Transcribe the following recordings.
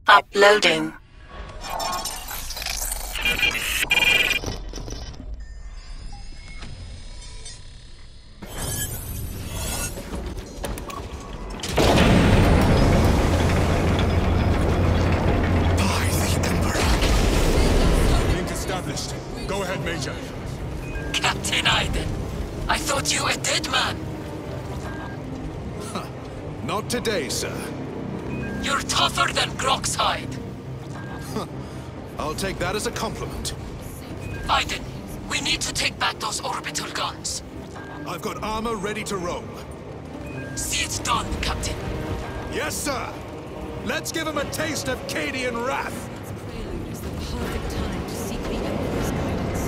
Uploading. Established. Go ahead, Major. Captain Aiden, I thought you a dead man. Not today, sir. You're tougher than Grok's hide. I'll take that as a compliment. Aiden, we need to take back those orbital guns. I've got armor ready to roll. See it done, Captain. Yes, sir! Let's give him a taste of Cadian wrath! Prelude is the perfect time to seek the Emperor's guidance.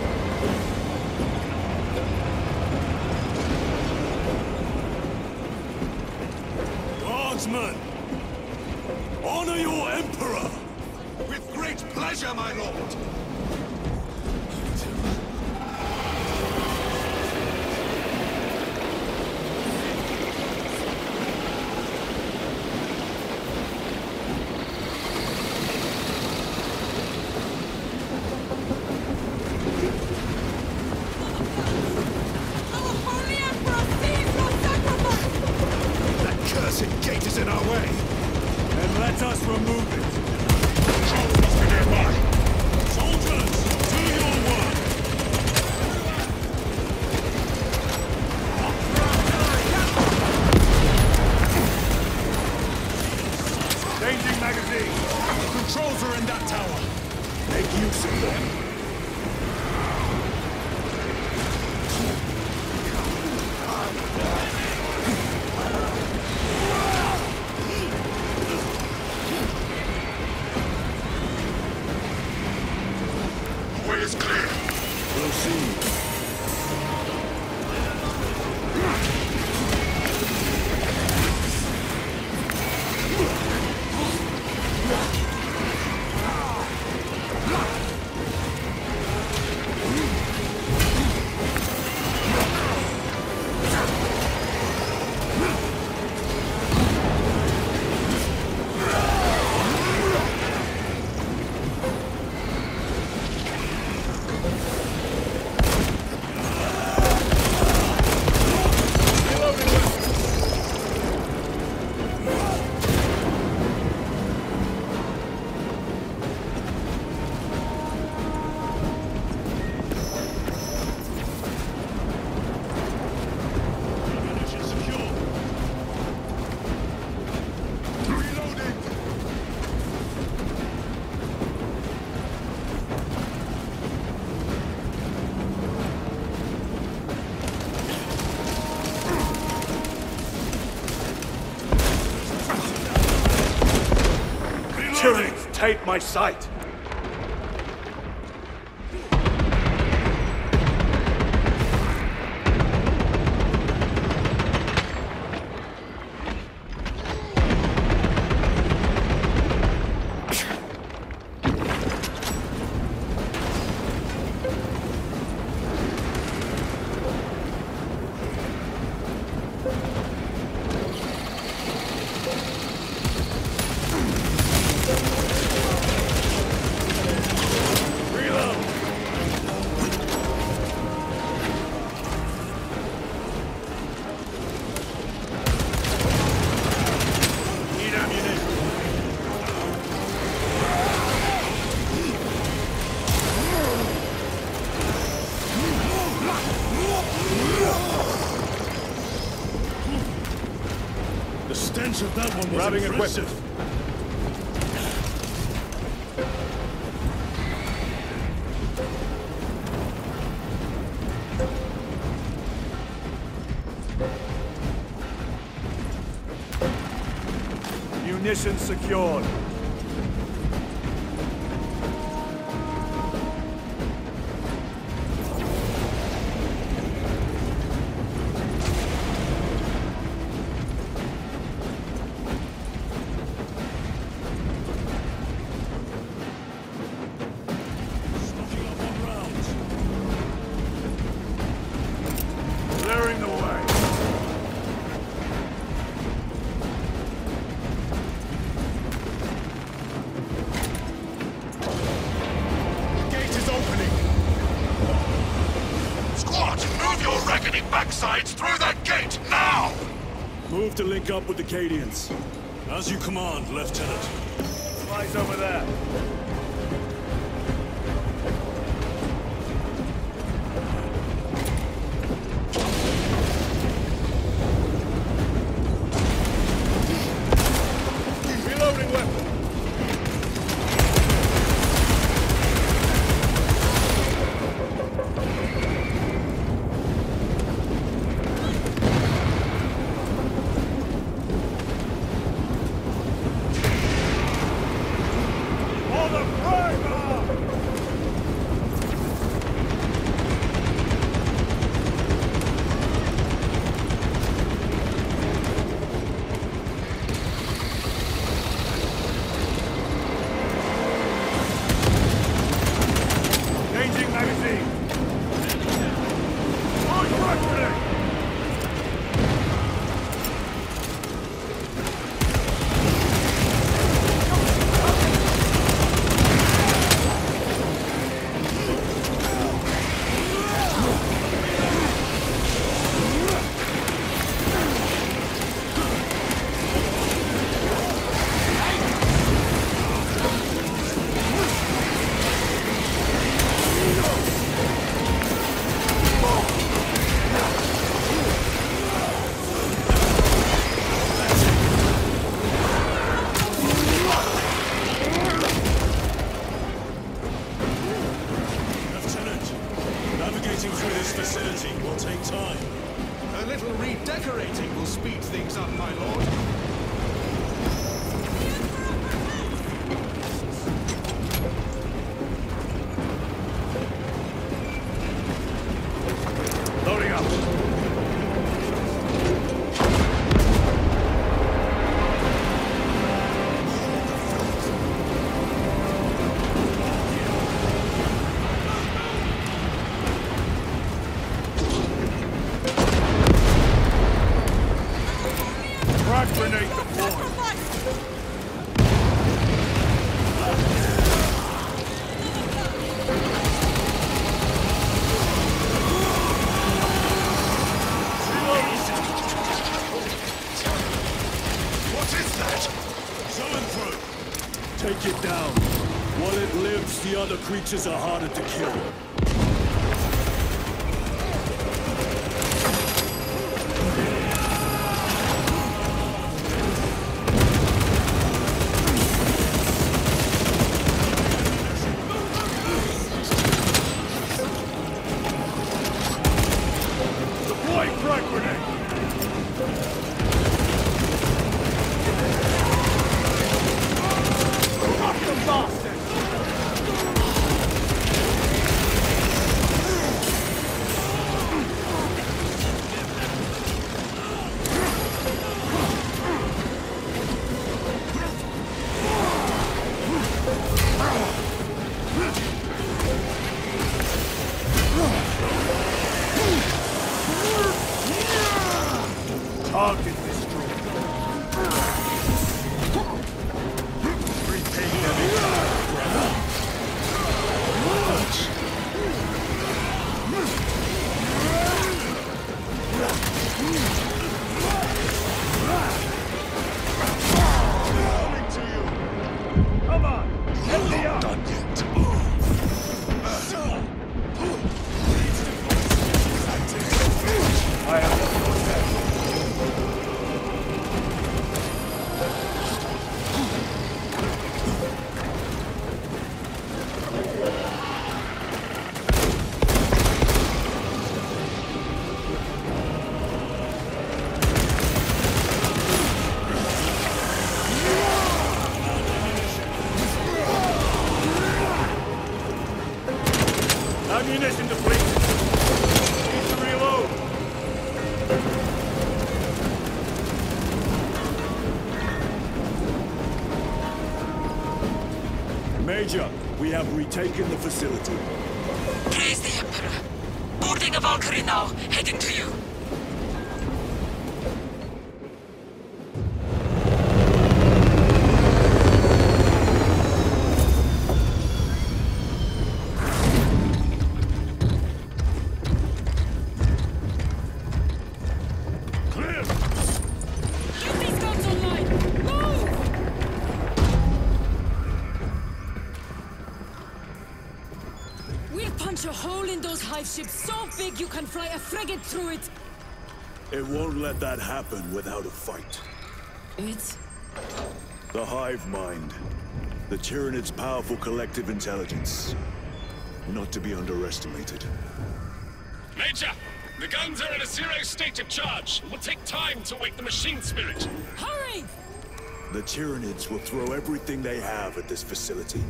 Guardsmen! Honor your Emperor! With great pleasure, my lord! Take my sight! Of that one was grabbing impressive. Munitions secured. Clearing the way. any backsides through that gate, now! Move to link up with the Cadians. As you command, Lieutenant. Eyes over there. Reloading weapon. Take it down. While it lives, the other creatures are harder to kill. Deploy frag grenade! Target destroyed. Repay them in time, brother. Coming to you. Come on, help me out. Done yet. I am the protect. Ammunition depleted. Need to reload. Major, we have retaken the facility. Praise the Emperor. Boarding a Valkyrie now, heading to you. punch a hole in those hive ships so big you can fly a frigate through it. It won't let that happen without a fight. It's... The hive mind. The Tyranid's powerful collective intelligence. Not to be underestimated. Major! The guns are in a zero state of charge. It will take time to wake the machine spirit. Hurry! The Tyranids will throw everything they have at this facility.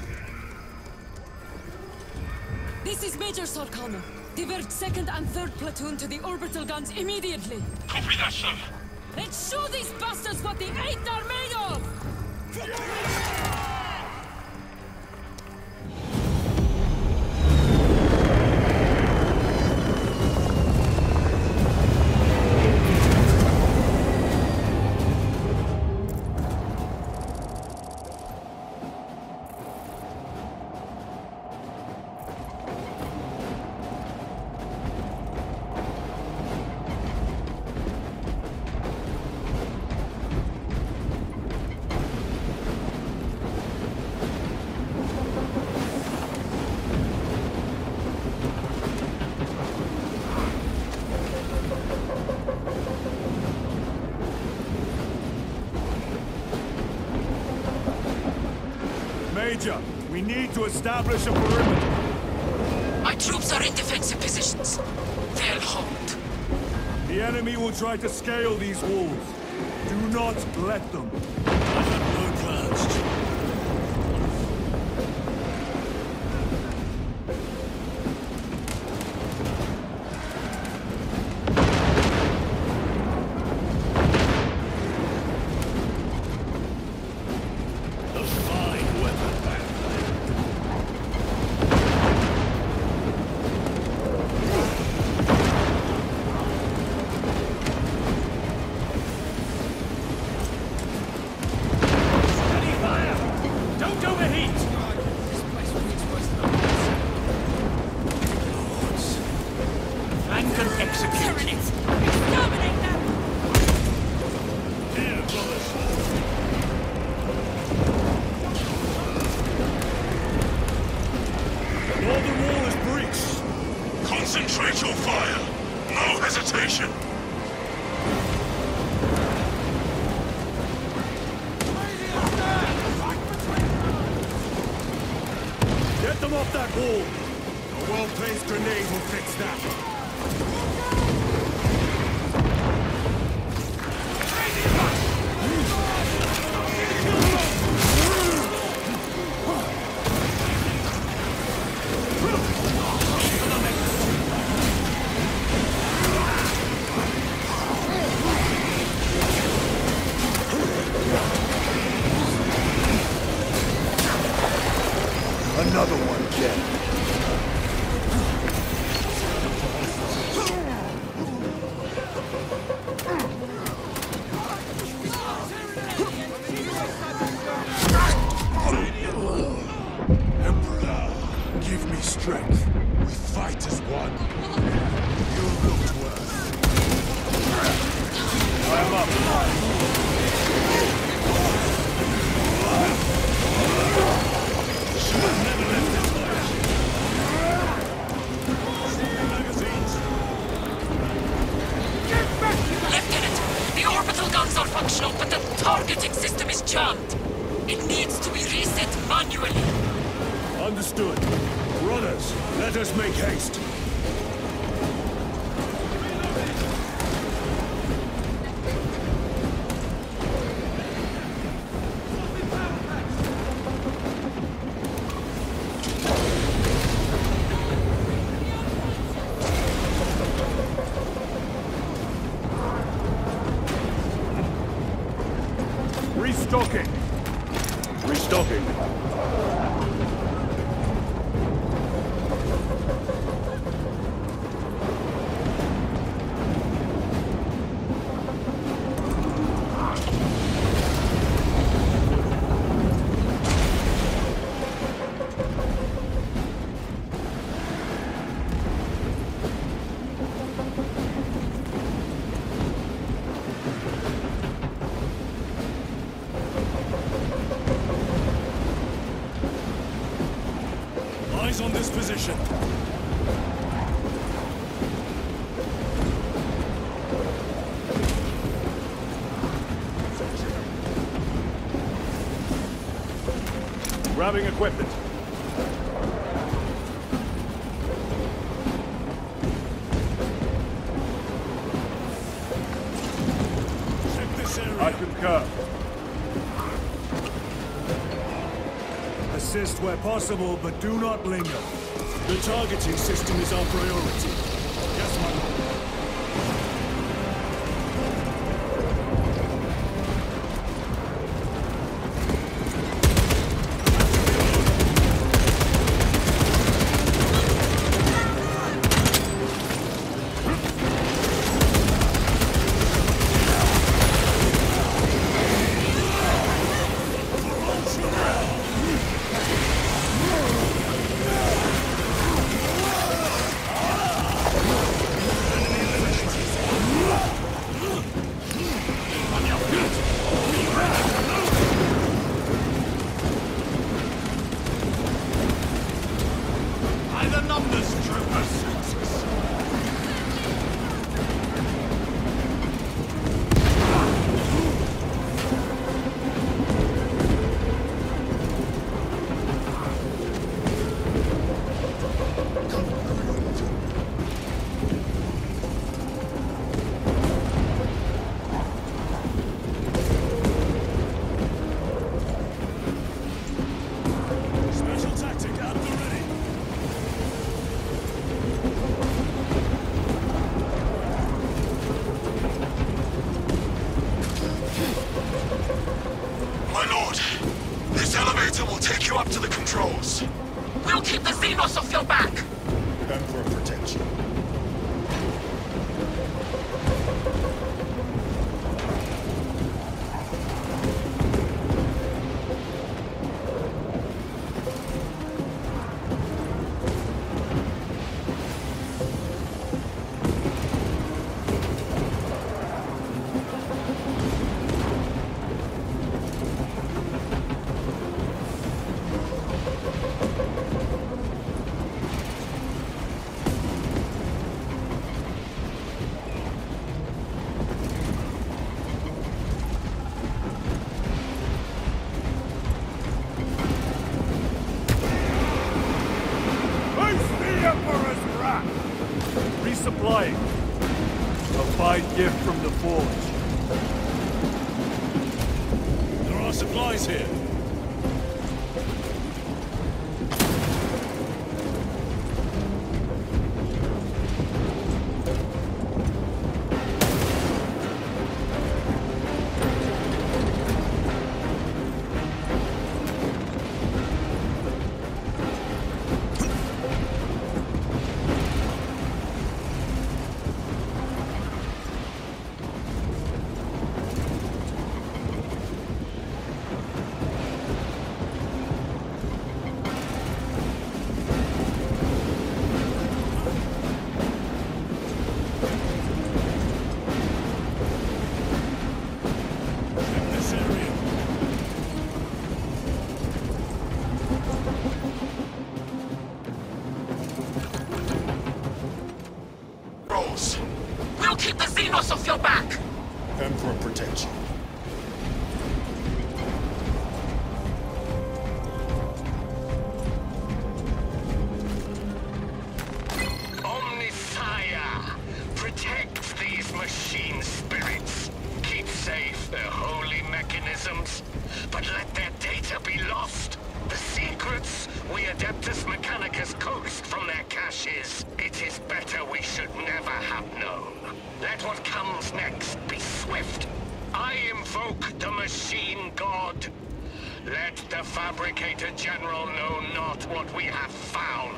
This is Major Sorkano. Divert 2nd and 3rd platoon to the orbital guns immediately. Copy that, sir. Let's show these bastards what the 8th are made of! Major, we need to establish a perimeter. My troops are in defensive positions. They'll hold. The enemy will try to scale these walls. Do not let them. I have no plans. Concentrate your fire. No hesitation. Get them off that wall! A well-placed grenade will fix that. Another one dead. Emperor, give me strength. We fight as one. You looked worth. I am up. Lieutenant, the orbital guns are functional, but the targeting system is jammed. It needs to be reset manually. Understood. Runners, let us make haste. Restocking! Restocking! Eyes on this position. Grabbing equipment. Check this area. I concur. Assist where possible, but do not linger. The targeting system is our priority. Yes, my lord. We'll keep the Xenos off your back! Emperor protect you. Resupplying. A fine gift from the Forge. There are supplies here. We'll keep the Xenos off your back! Emperor protect you. Omnissiah! Protect these machine spirits. Keep safe their holy mechanisms, but let their data be lost. The secrets we Adeptus Mechanicus coaxed from their caches. It is better we should never have known. Let what comes next be swift. I invoke the machine god. Let the Fabricator General know not what we have found.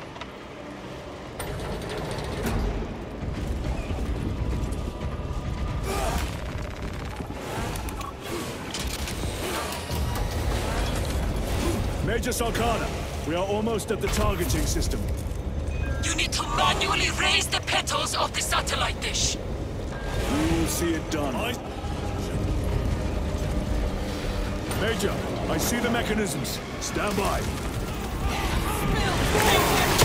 Major Sarkana, we are almost at the targeting system. You need to manually raise the petals of the satellite dish. We will see it done. Major, I see the mechanisms. Stand by.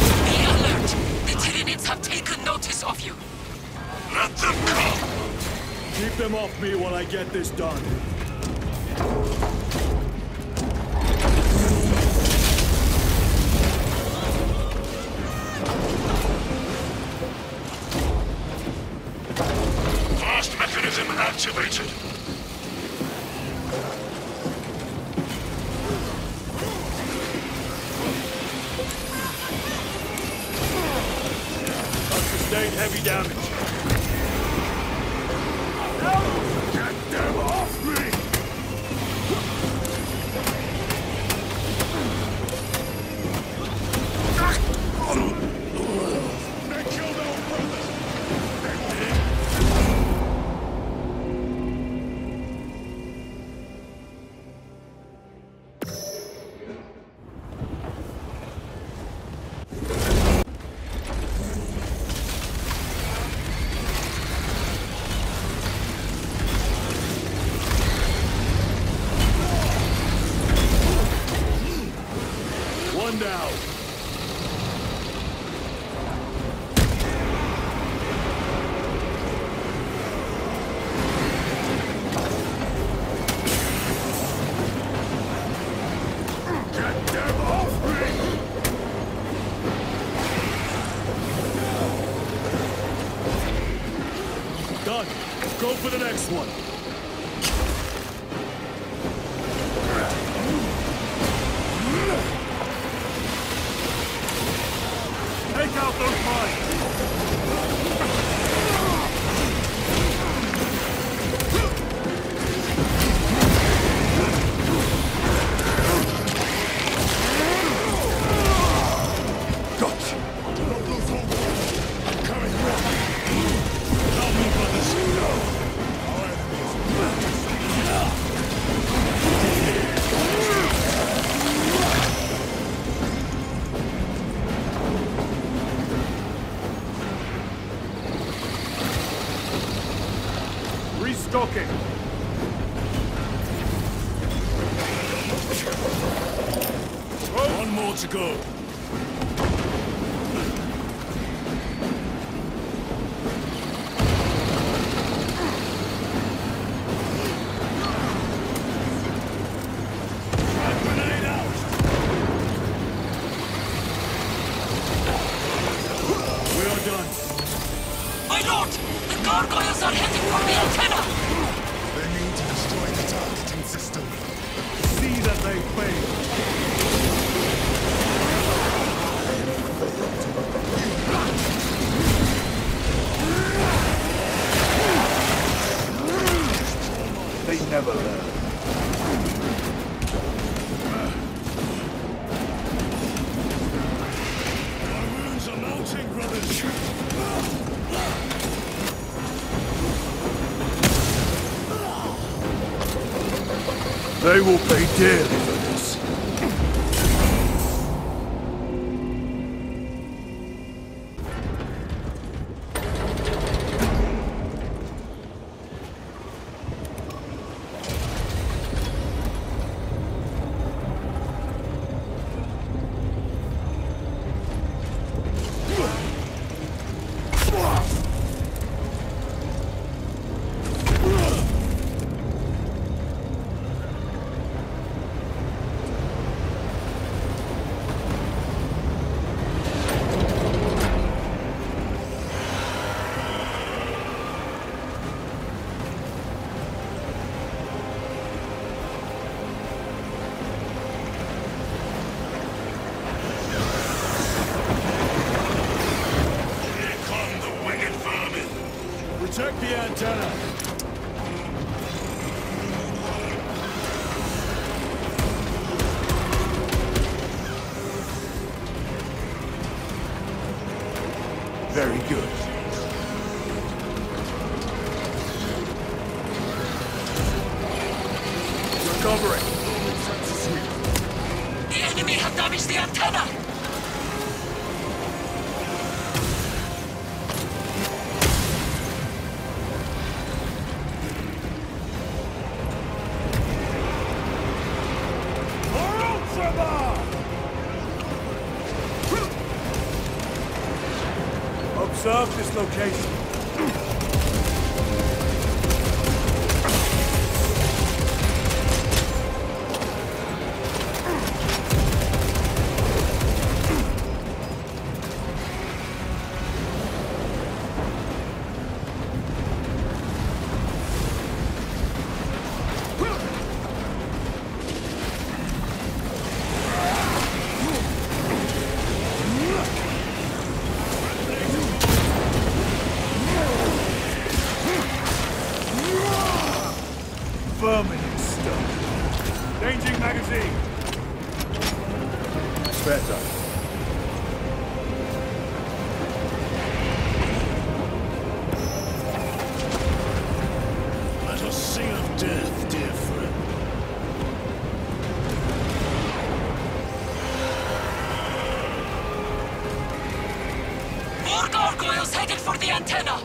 Tyranids have taken notice of you. Let them come! Keep them off me while I get this done. Fast mechanism activated. Sustained heavy damage. Get them off me! They killed our brothers! One down. Get them off me! Done. Go for the next one. Take out those mines! Gotcha! Don't lose hope! I'm coming through! Help me, brothers! No! Our Restocking! One more to go. Grenade out! We are done. My lord! The gargoyles are heading for the antenna! They need to destroy the targeting system. See that they fail. They never learn. Our wounds are mounting, brothers. They will pay dearly for this. Protect the antenna! Very good. Recovering. The enemy have damaged the antenna! Observe this location. Vermin and stuff. Changing magazine. Spare time. Let us sing of death, dear friend. More gargoyles headed for the antenna!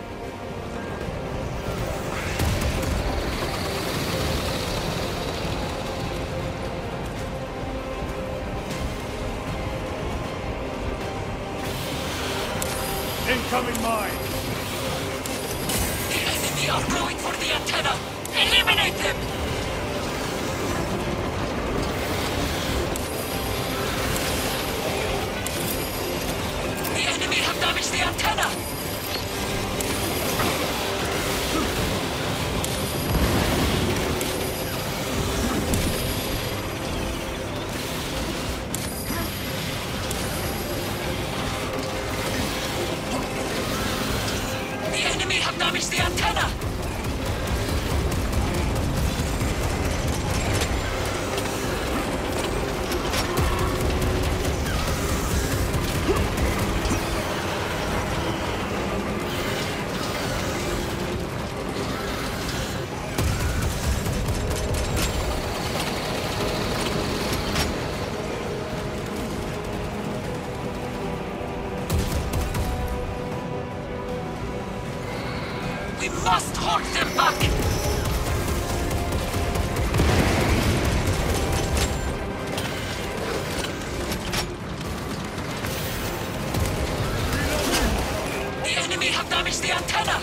Incoming mine. The enemy are going for the antenna! Eliminate them! The enemy have damaged the antenna! The enemy have damaged the antenna! We must hold them back! The enemy have damaged the antenna!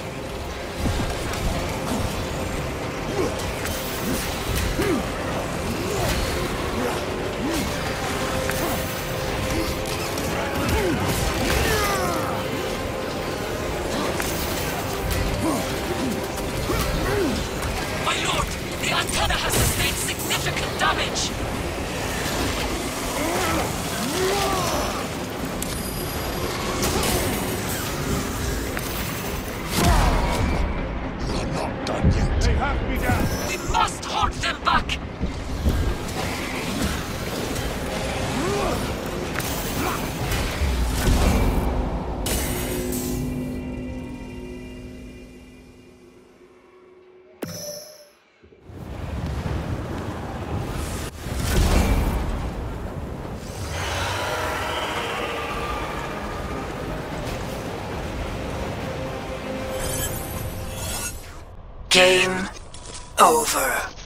My lord, the antenna has sustained significant damage! You're not done yet. They have me down. We must hold them back! Game over.